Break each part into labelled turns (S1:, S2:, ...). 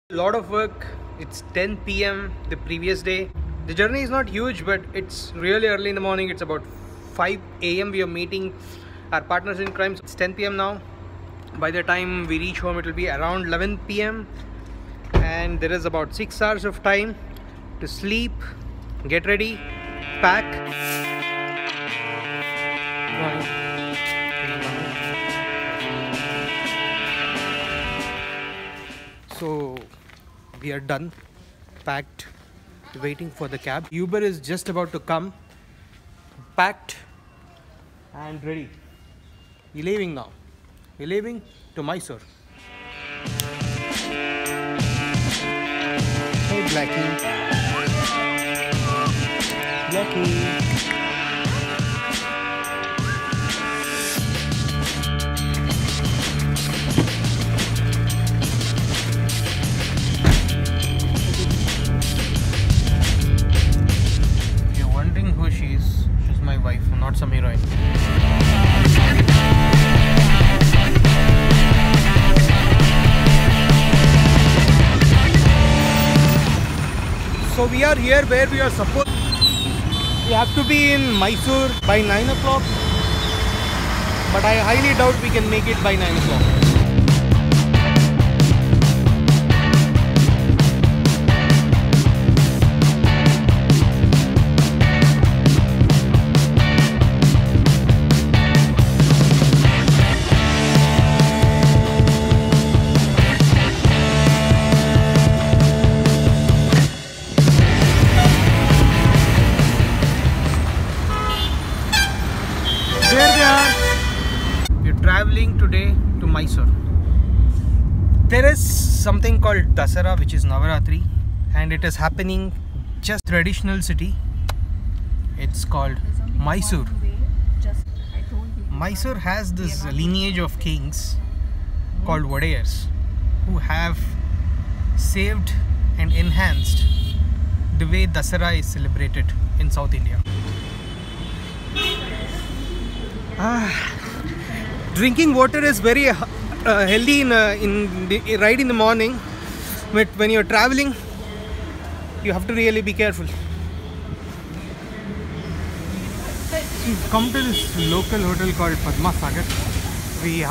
S1: A lot of work. It's 10 p.m. the previous day. The journey is not huge, but it's really early in the morning. It's about 5 a.m. We are meeting our partners in crime. It's 10 p.m. now. By the time we reach home, it will be around 11 p.m. and there is about 6 hours of time to sleep, get ready, pack. So we are done, packed, waiting for the cab. Uber is just about to come, packed and ready. We're leaving now. We're leaving to Mysore. Hey Blackie. Blackie. She's my wife, not some heroine. So we are here where we are supposed. We have to be in Mysore by 9 o'clock, but I highly doubt we can make it by 9 o'clock. There they are. We're traveling today to Mysore. There is something called Dasara, which is Navaratri, and it is happening just traditional city. It's called Mysore. Mysore has this lineage of kings called Wadayars who have saved and enhanced the way Dasara is celebrated in South India. Drinking water is very healthy right in the morning, but when you're traveling, you have to really be careful. We've come to this local hotel called Padma Sagar. We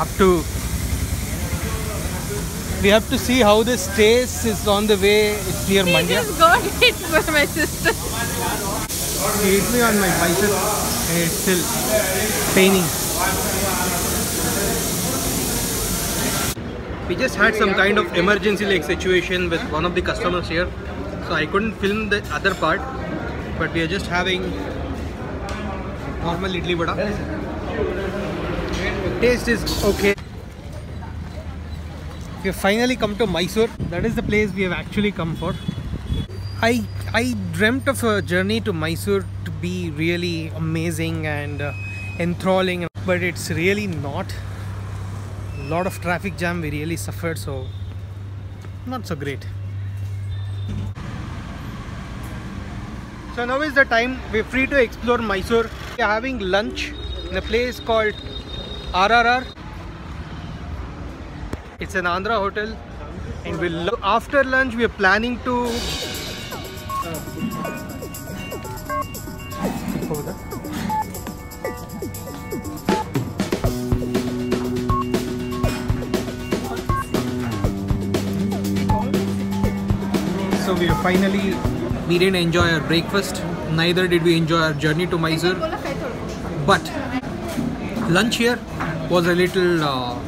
S1: have to see how this tastes. Is on the way. It's near Mandya.
S2: Just got hit by my sister.
S1: He hit me on my bicep and it's still paining. We just had some kind of emergency situation with one of the customers here, so I couldn't film the other part, but we are just having normal idli vada. Taste is okay. We have finally come to Mysore. That is the place we have actually come for. I dreamt of a journey to Mysore to be really amazing and enthralling, but it's really not. A lot of traffic jam, we really suffered, so not so great. So now is the time. We're free to explore Mysore. We are having lunch in a place called RRR. It's an Andhra hotel, and after lunch we are planning to So we didn't enjoy our breakfast, neither did we enjoy our journey to Mysore, but lunch here was a little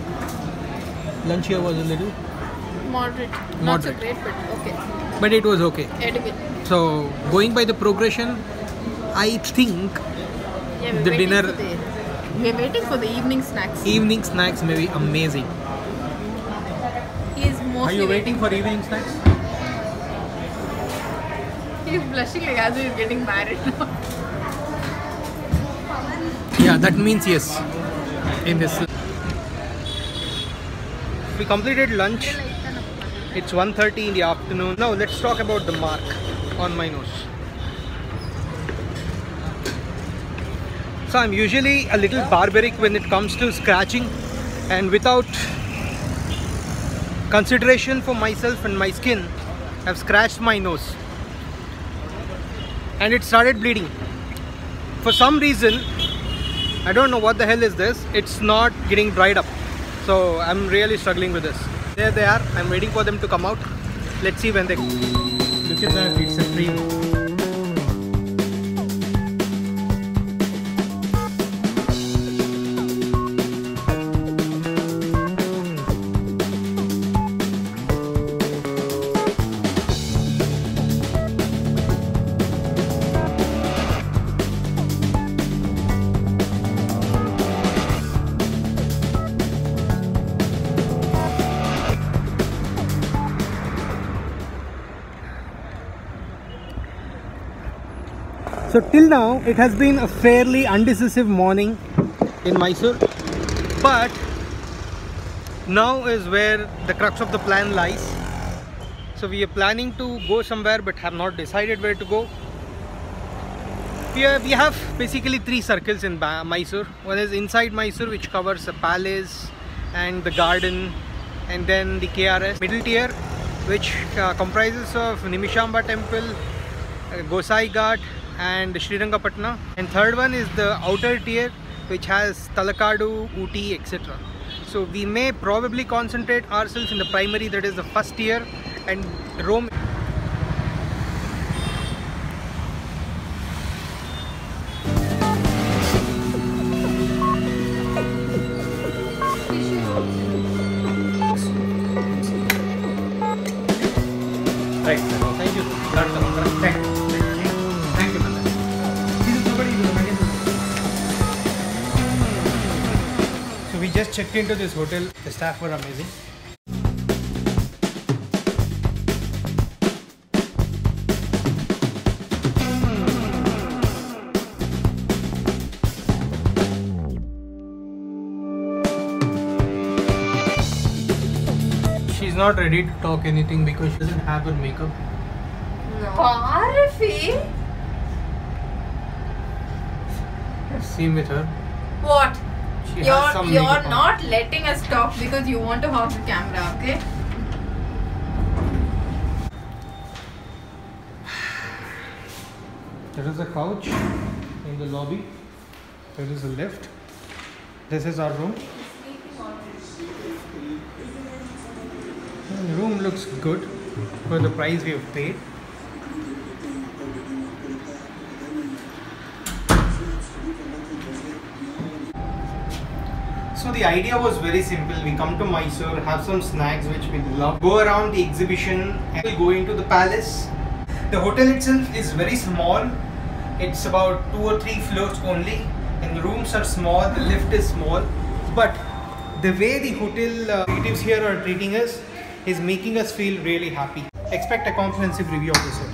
S2: Moderate. Not so great, but okay.
S1: But it was okay.
S2: Edible.
S1: So going by the progression, I think the dinner,
S2: we're waiting for the evening snacks.
S1: Evening snacks may be amazing.
S2: He is mostly
S1: Are you waiting for evening snacks?
S2: He's blushing like as he's getting married now.
S1: Yeah, that means yes. In this, we completed lunch. It's 1:30 in the afternoon. Now let's talk about the mark on my nose. So I'm usually a little barbaric when it comes to scratching, and without consideration for myself and my skin, I've scratched my nose and it started bleeding. For some reason, I don't know what the hell is this, it's not getting dried up. So I'm really struggling with this. There they are, I'm waiting for them to come out. Let's see when they come. Look at that, it's a dream. So till now, it has been a fairly undecisive morning in Mysore, but now is where the crux of the plan lies. So we are planning to go somewhere but have not decided where to go. We have basically 3 circles in Mysore. One is inside Mysore, which covers the palace and the garden, and then the KRS. Middle tier, which comprises of Nimishamba temple, Gosai Ghat and Srirangapatna. And third one is the outer tier, which has Talakadu, Ooty, etc. So we may probably concentrate ourselves in the primary, that is the first tier, and roam. Right, thank you. Thank you. Thank you, Manda. So we just checked into this hotel. The staff were amazing. She's not ready to talk anything because she doesn't have her makeup.
S2: Parfi?
S1: Same with her.
S2: What?
S1: She has some
S2: You're
S1: makeup on.
S2: not letting us talk because you want to hog the camera, okay?
S1: There is a couch in the lobby. There is a lift. This is our room. The room looks good for the price we have paid. So the idea was very simple. We come to Mysore, have some snacks which we love, go around the exhibition and we'll go into the palace. The hotel itself is very small. It's about 2 or 3 floors only, and the rooms are small, the lift is small. But the way the hotel executives here are treating us is making us feel really happy. Expect a comprehensive review of this hotel.